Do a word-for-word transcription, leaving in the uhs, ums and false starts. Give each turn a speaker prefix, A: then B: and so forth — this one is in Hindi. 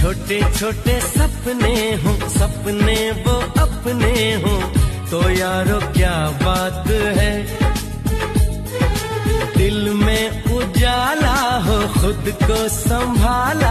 A: छोटे छोटे सपने हो, सपने वो अपने हो, तो यारो क्या बात है। दिल में उजाला हो, खुद को संभाला